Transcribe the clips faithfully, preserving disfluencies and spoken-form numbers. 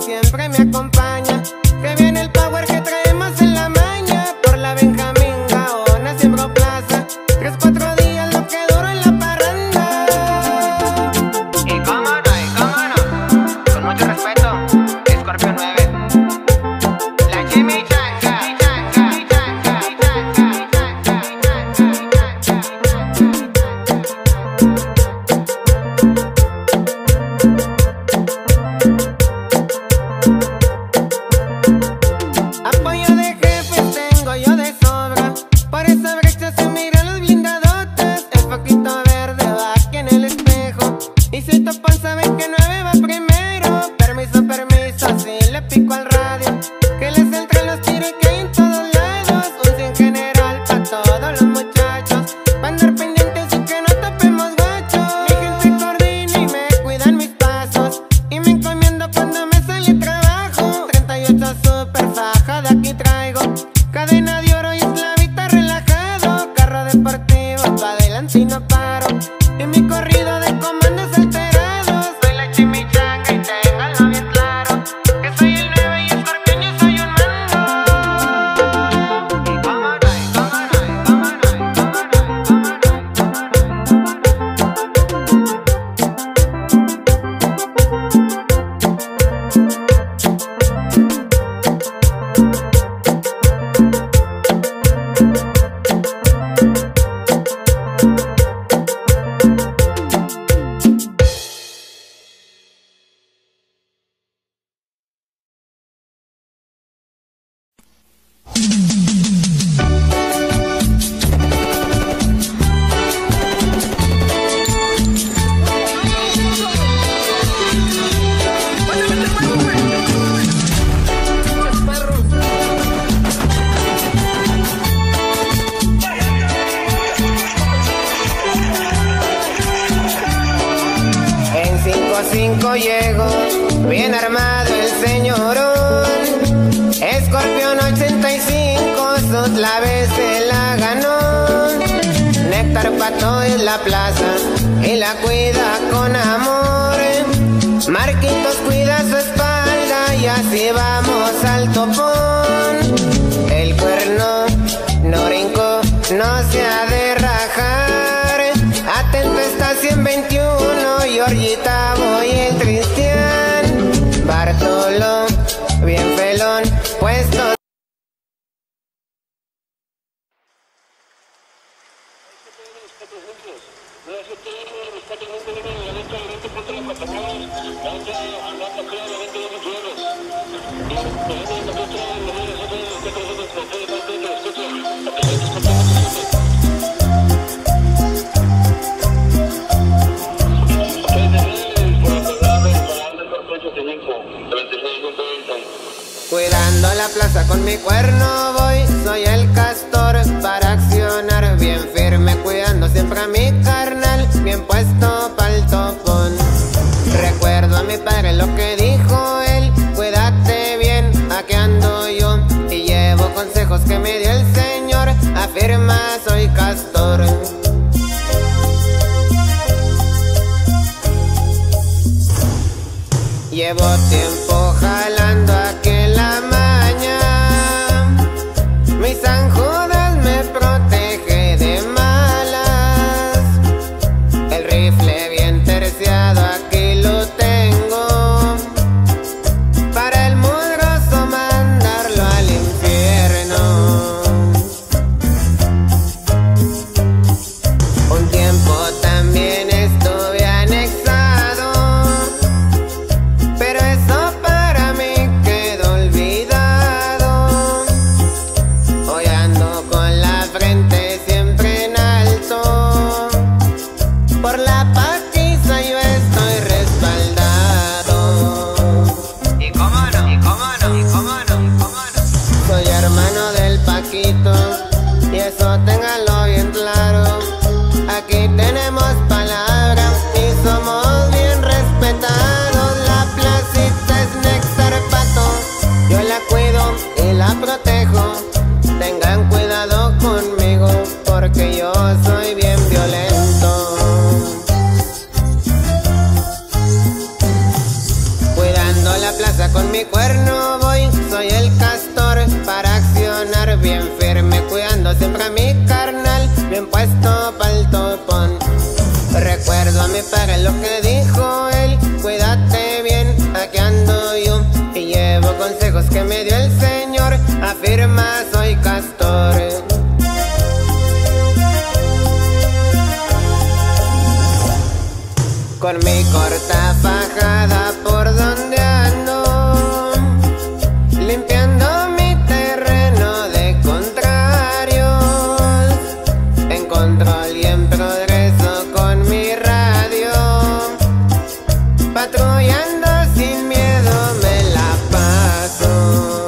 siempre me acompaña. Que viene el power que traemos en la maña. Por la Benjamín, Gaona, Siembro Plaza. Tres, cuatro días lo que duro en la parranda. Y cómo no, y cómo no, con mucho respeto, Scorpio nueve. La Jimmy Changa, Changa, Changa, apoyo de jefes tengo yo de sobra. Por esa brecha se miran los blindadotes. El foquito verde va aquí en el espejo. Y si topan saben que nueve va primero. Permiso, permiso, si le pico al radio. Que les entren los tiros que hay en todos lados. Un cien general pa' todos los muchachos. Pa' andar pendientes y que no tapemos gachos. Mi gente coordina y me cuidan mis pasos. Y me encomiendo cuando me sale trabajo. Treinta y ocho super faja de aquí traigo. Cadena de oro y esclavita relajado. Carro deportivo pa' adelante y no paro. Y mi corrido de comandos alterados. Soy la chimichanga y ténganlo bien claro. Que soy el nueve y escorpión, yo soy un mando. Y cómo no, y cómo no, y cómo no, y cómo no, y cómo no, en cinco cinco llego, bien armado el señorón. Escorpión ochenta y cinco, su clave se la ganó. Néctar Pato es la plaza y la cuida con amor. Marquitos cuida su espalda y así vamos al topón. El cuerno no brincó, no se ha de rajar. Atento está cien veintiuno, Yorgita voy el Cristian. Bartolo, bien pelón, puesto. Cuidando la plaza con mi cuerno voy, soy el castor para accionar. Bien firme cuidando siempre a mi carnal, bien puesto pa'l topón. Recuerdo a mi padre lo que dijo él, cuídate bien, aquí ando yo. Y llevo consejos que me dio el Señor, afirma soy castor. Llevo tiempo jalando aquí en la maña. Mis mi cuerno voy, soy el castor para accionar bien firme, cuidando siempre a mi carnal, bien puesto pa'l topón. Recuerdo a mi padre lo que dijo él, cuídate bien, aquí ando yo, y llevo consejos que me dio el Señor, afirma soy castor. Con mi corta fajada por donde ando, limpiando mi terreno de contrarios, en control y en progreso con mi radio, patrullando sin miedo me la paso.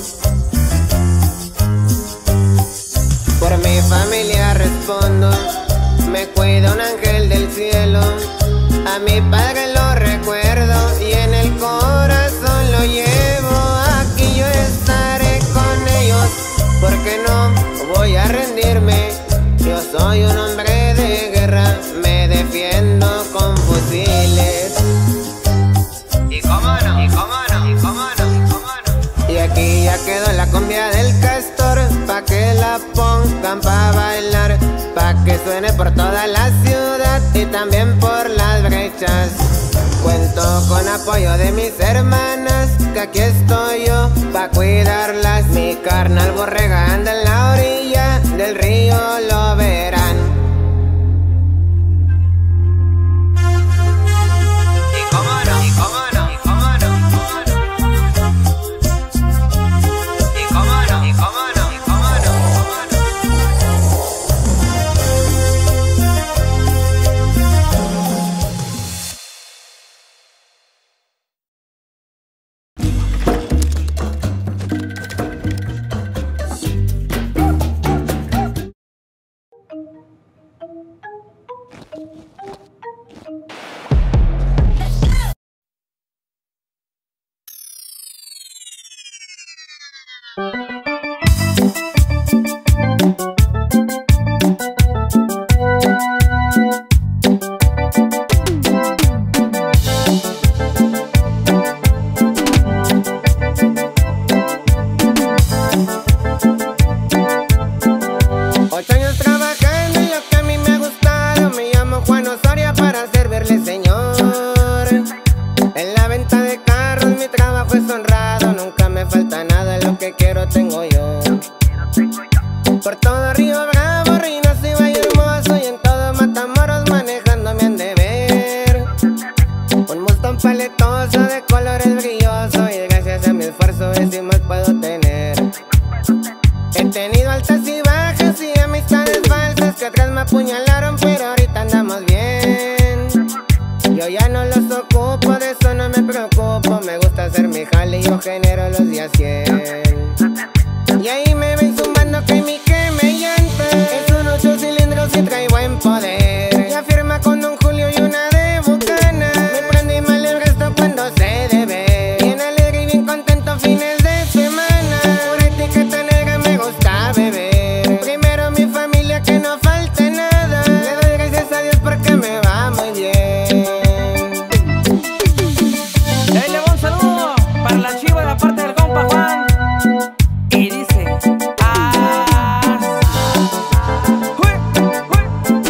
Por mi familia respondo, me cuida un ángel del cielo. A mi padre lo recuerdo y en el corazón lo llevo. Aquí yo estaré con ellos, porque no voy a rendirme. Yo soy un hombre de guerra, me defiendo con fusiles. Y cómo no, y cómo no, y cómo no, y cómo no. Y aquí ya quedó la cumbia del castor, pa' que la pongan pa' bailar, pa' que suene por toda la ciudad y también por las brechas. Cuento con apoyo de mis hermanas, que aquí estoy yo pa' cuidarlas. Mi carnal borrega anda en la orilla del río, lo verán. Y cómo no, y cómo no, y cómo no, y cómo no, y cómo no, y cómo no, y cómo no, y cómo no. Ocho años trabajando en lo que a mí me ha gustado. Me llamo Juan Osorio para servirle, Señor. En la venta de carros mi trabajo es honrado, nunca me falta nada, lo que quiero tengo yo. Por todo Río Bravo, Reynosa y Valle Hermoso, y en todo Matamoros manejando me han de ver. Un Mustang paletoso de colores brillosos, y gracias a mi esfuerzo es y más puedo tener. He tenido altas y bajas y amistades falsas que atrás me apuñalaron, pero ahorita andamos bien. Yo ya no los ocupo, de eso no me preocupo. Me gusta hacer mi jale y yo genero los días cien. Y ahí me ven zumbando que mi que me llanta es un ocho cilindros y trae buen poder. Y afirma con Don Julio y una de Bucana. Me prende y mal el resto cuando se debe. Bien alegre y bien contento fines de semana. Pura etiqueta negra me gusta beber. Primero mi familia, que no falte nada. Le doy gracias a Dios porque me va muy bien. Ahí le va un saludo para la chiva de la parte del compa Juan. Y dice ah, ¡uy, uy, uy!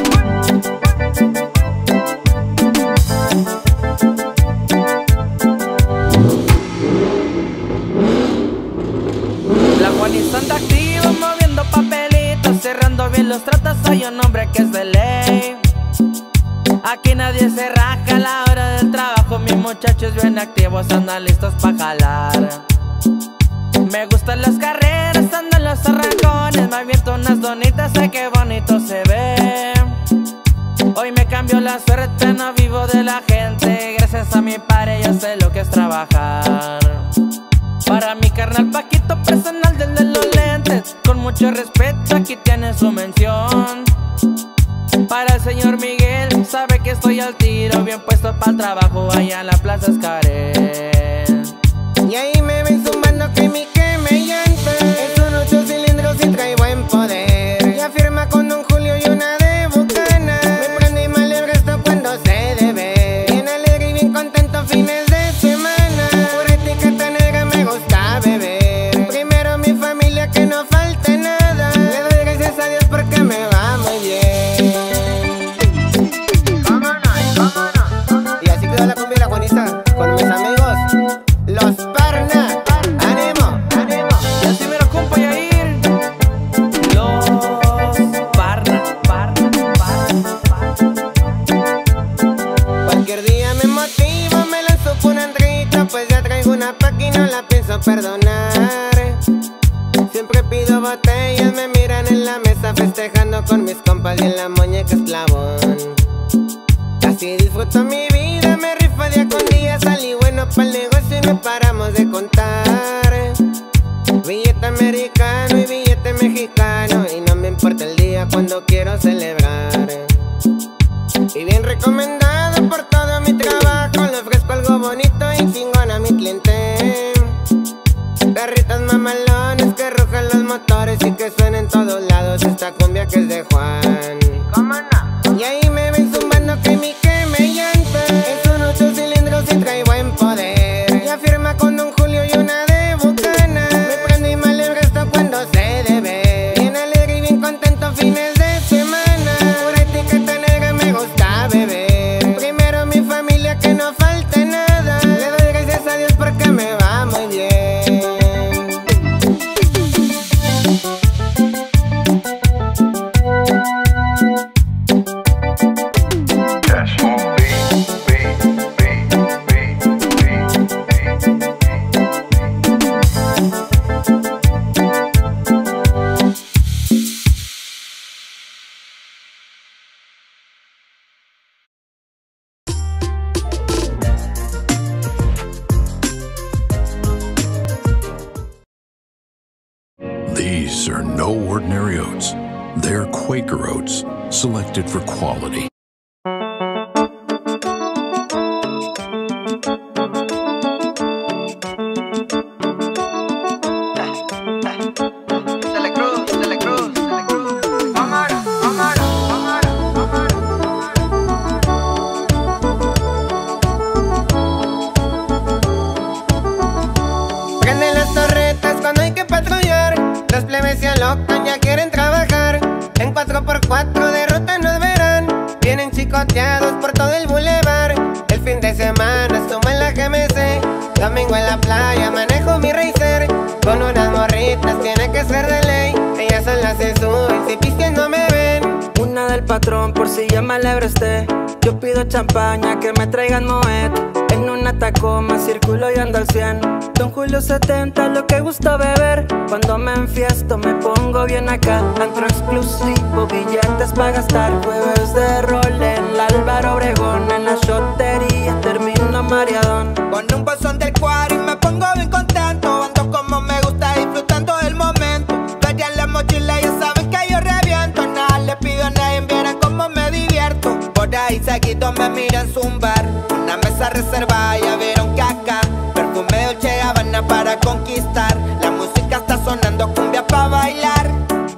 La Juanita anda activa moviendo papelitos, cerrando bien los tratos, soy un hombre que es de ley. Aquí nadie se raja a la hora del trabajo, mis muchachos bien activos andan listos pa' jalar. Me gustan las carreras, andan los arrancones, me aviento unas donitas, ay qué bonito se ve. Hoy me cambió la suerte, no vivo de la gente, gracias a mi padre ya sé lo que es trabajar. Para mi carnal Paquito, personal del de los lentes, con mucho respeto aquí tiene su mención. Para el señor Miguel, sabe que estoy al tiro, bien puesto para el trabajo allá en la Plaza Escaret. Y ahí me ven zumbando que mi que me llanta es un ocho cilindros y trae buen poder. Y afirma con Don Julio y una de Bucana. Me prende y mal el resto cuando se debe. Bien alegre y bien contento fines de semana. Pura etiqueta negra Paqui no la pienso perdonar. Siempre pido botellas, me miran en la mesa festejando con mis compas y en la muñeca esclavón. Así disfruto mi vida, me rifo día con día. Salí bueno pa'l negocio y no paramos de contar. Billete americano y billete mexicano, y no me importa el día cuando quiero celebrar. Y bien recomendado por todo mi trabajo, le ofrezco algo bonito y chingón a mi cliente. Perritas mamalones que rujan los motores y que suenen en todos lados esta cumbia que es de Juan. ¿Cómo no? Y ahí me ven zumbando que mi que me llanta. Es un ocho cilindros y trae buen poder. Y afirma con Don Julio y una de Bucana. Me prendo y me alegro esto cuando se debe. Bien alegre y bien contento fines de semana. Pura etiqueta negra me gusta beber. Primero mi familia, que no falte nada. Le doy gracias a Dios porque me va muy bien. These are no ordinary oats. They're Quaker oats, selected for quality. Prenden las torretas cuando hay que patrullar. Los plebes se alocan, ya quieren trabajar. En cuatro por cuatro de ruta nos verán. Vienen chicoteados por todo el bulevar. El fin de semana sumo en la G M C. Domingo en la playa manejo mi racer. Con unas morritas tiene que ser de ley. Ellas son las se suben, si pistas no me ven. Una del patrón por si ya me alebreste. Yo pido champaña, que me traigan Moet. En una Tacoma circulo y ando al cien. Don Julio setenta, lo que gusta beber. Cuando me enfiesto me pongo bien acá. Antro exclusivo, billetes pa' gastar. Jueves de rol en la Álvaro Obregón. En la shotería termino mareadón. Con un bolsón del cuadro y me pongo bien contento. Ando como me gusta, disfrutando del momento. Feria en la mochila, ya saben que yo reviento. Nada le pido a nadie, vieran cómo me divierto. Por ahí seguido me miran zumbar. Una mesa reservada, ya vieron que acá perfume Dolce Gabbana para conquistar. La música está sonando, cumbia pa' bailar.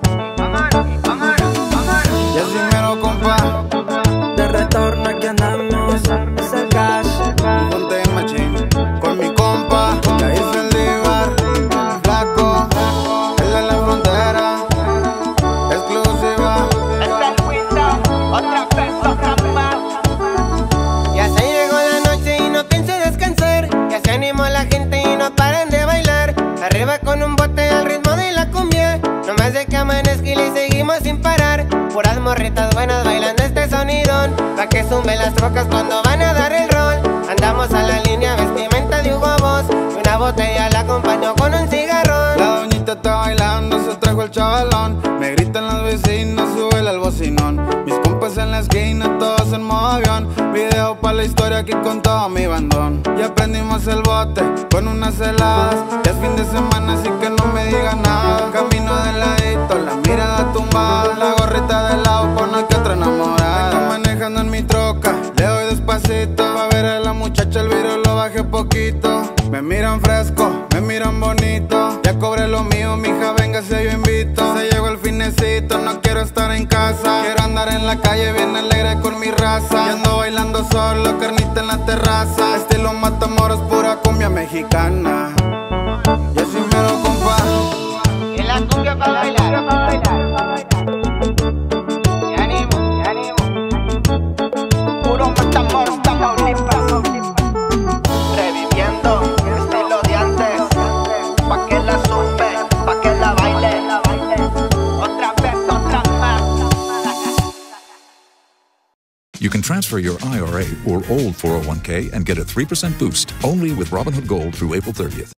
Y así mero, compa, De retorno aquí andamos, es el cash. ponte machín con mi compa. Ya hice el divar, flaco, él en la frontera, exclusiva. Es el window, otra vez, otra más. Ya se llegó la noche y no pienso descansar. Ya se animó la gente y no paran de bailar. Arriba con un bote al ritmo de la cumbia. No más de que amanezca y le seguimos sin parar. Puras morritas buenas bailando este sonidón. Pa' que zumben las trocas cuando van a dar el rol. Andamos a la línea, vestimenta de Hugo Boss. Y una botella la acompañó con un cigarrón. La doñita está bailando, se trajo el chavalón. Me gritan los vecinos, súbele al bocinón. Mis compas en la esquina, todos en modo avión. Video pa' la historia que contaba mi bandón. Ya prendimos el bote con unas heladas. Ya es fin de semana, así que no me digan nada. Camino de ladito, la mirada tumbada. La gorrita de lado con la que otra enamorada. Vengo manejando en mi troca, le doy despacito. Pa' ver a la muchacha el vidrio lo bajé poquito. Me miran fresco, me miran bonito. Ya cobré lo mío, mija, véngase, yo invito. Se llegó el finecito, no quiero estar en casa. Quiero andar en la calle bien alegre con mi raza. Y ando bailando solo, carnita en la terraza. Estilo Matamoros, pura cumbia mexicana. Y así mero, compa. Y la cumbia pa' bailar, pa' bailar. Te animo, te animo. Puro Matamoros, Tamaulipas. Reviviendo el estilo de antes. Pa' que la supe, pa' que la baile. Otra vez, otra más. You can transfer your I R A or old four oh one K and get a three percent boost only with Robinhood Gold through April thirtieth.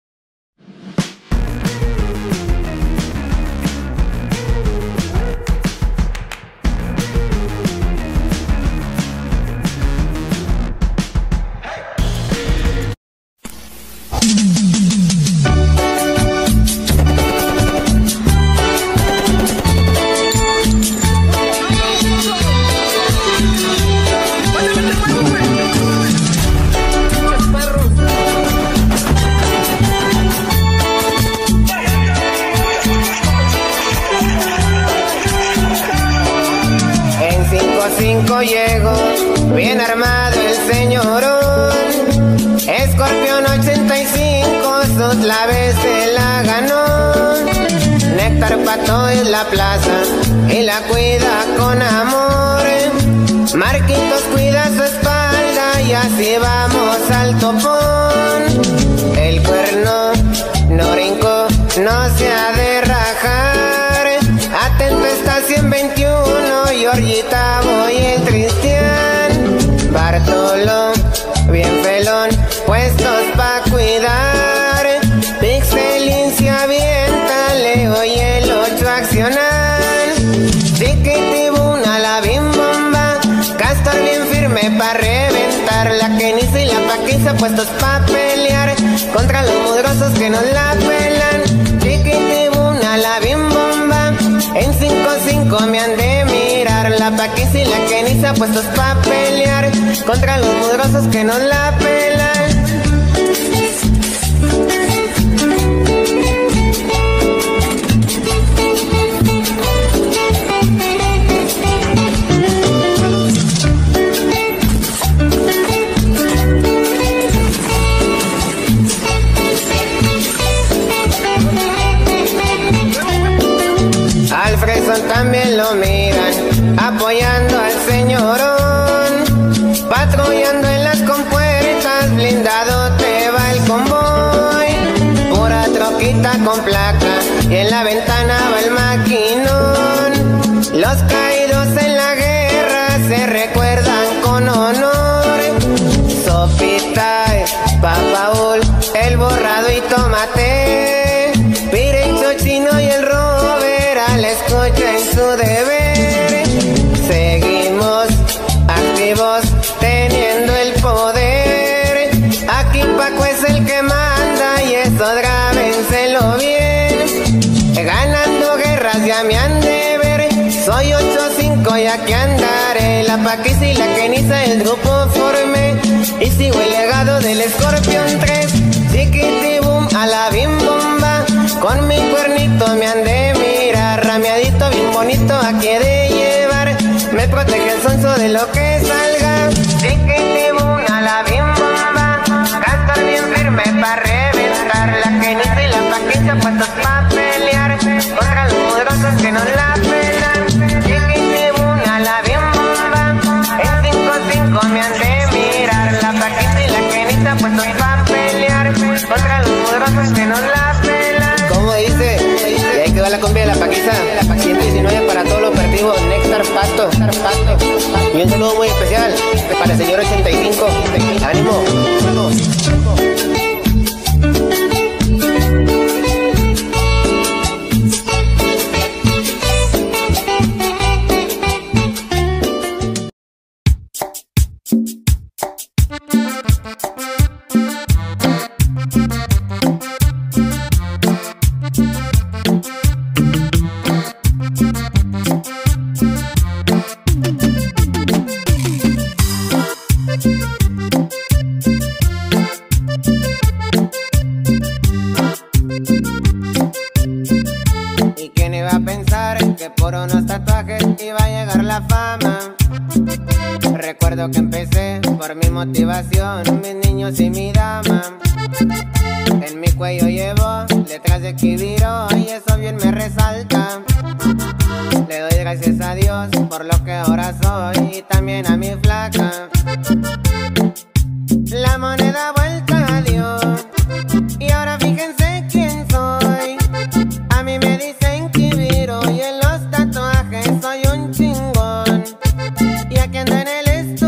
Llego, bien armado el señorón. Escorpión ochenta y cinco, sus laves se la ganó. Néctar Pato es la plaza y la cuida con amor. Marquitos cuida su espalda y así vamos al topón. El cuerno no brincó, no se ha de rajar. Atento está cien veintiuno, Georgita voy el Cristian. Bartolo, bien felón, puestos pa' cuidar. Pixelín se avienta, Leo y el ocho accionan. Chiquitibuna la bimbomba, Castor bien firme pa' reventar. La Kenisa y la Paquisa puestos pa' pelear contra los mudrosos que nos la pelan. Chiquitibuna la bimbomba, en cinco cinco me han de mirar. La Paquisa y la Kenisa puestos pa' pelear contra los mudrosos que nos la pelan. Al Fresón también lo miran, apoyando al señorón. Patrullando en las compuertas, blindado te va el convoy. Pura troquita con placa y en la ventana va el maquinón. Los caídos en la guerra se recuerdan con honor. Sopita, Papaul, el borrado y tomate. Pirecho Chino y el Robert al escucha en su deber. Seguimos activos teniendo el poder. Aquí Paco es el que manda y eso grábenselo bien. Ganando guerras ya me han de ver. Soy ocho cinco y aquí andaré. La Paquisa y la Kenisa el grupo formé. Y sigo el legado del Escorpión tres. Chiquitibum a la bimbomba, con mi cuernito me han de mirar. Rameadito bien bonito aquí he de llevar. Me protege el sonso de lo que salga. Chiquitibum a la bimbomba, Castor bien firme pa' reventar. La Kenisa y la Paquisa puestos pa' pelear contra los mudrosos que nos la pelan. Chiquitibum a la bimbomba, en cinco cinco me han de mirar. La Paquisa y la Kenisa puestos pa' pelear contra los mudrosos que nos la pelan. ¿Cómo dice? Y ahí quedó la cumbia de la Paquisa. ciento diecinueve para todos los operativos Néctar Pato. Y un saludo muy especial para el señor ochenta y cinco. ¡Ánimo! ¿Y quién iba a pensar que por unos tatuajes iba a llegar la fama? Recuerdo que empecé por mi motivación, mis niños y mi dama. En mi cuello llevo letras de Kibiro y eso bien me resalta. Le doy gracias a Dios por lo que ahora soy y también a mi flaca. La moneda vuelta dio y ahora fíjense quién soy. A mí me dicen Kibiro y en los tatuajes soy un chingón. Y aquí ando en el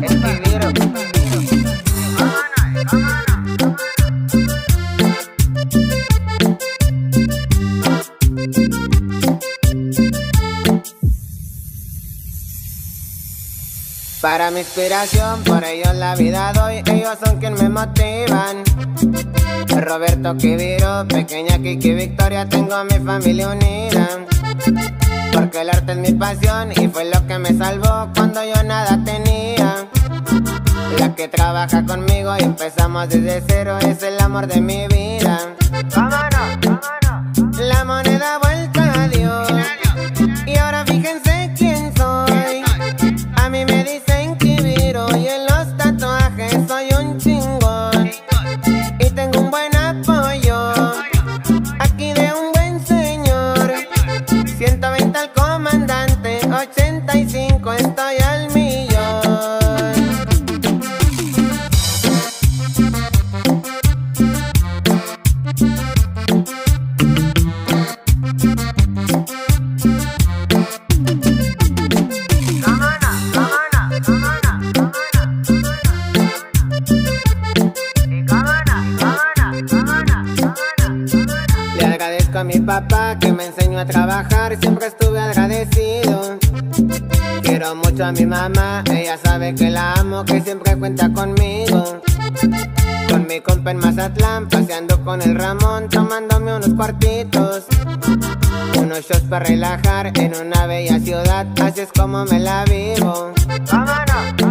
Para mi inspiración, por ellos la vida doy, ellos son quien me motivan. Roberto Quiviro, pequeña Kiki Victoria, tengo a mi familia unida. Porque el arte es mi pasión y fue lo que me salvó cuando yo nada tenía. La que trabaja conmigo y empezamos desde cero, es el amor de mi vida. ¡Vámonos! ¡Vámonos! La moneda vuelta dio y ahora fíjense quién soy. A mí me dicen Quiviro y en los tatuajes soy un chingón. Y tengo un buen apoyo aquí de un buen señor. ciento veinte al comandante, ochenta y cinco estoy al millón. Le agradezco a mi papá que me enseñó a trabajar, siempre estuve agradecido. Quiero mucho a mi mamá, ella sabe que la amo, que siempre cuenta conmigo. Con mi compa en Mazatlán, paseando con el Ramón, tomándome unos cuartitos. Unos shots para relajar en una bella ciudad, así es como me la vivo. ¡Vámonos!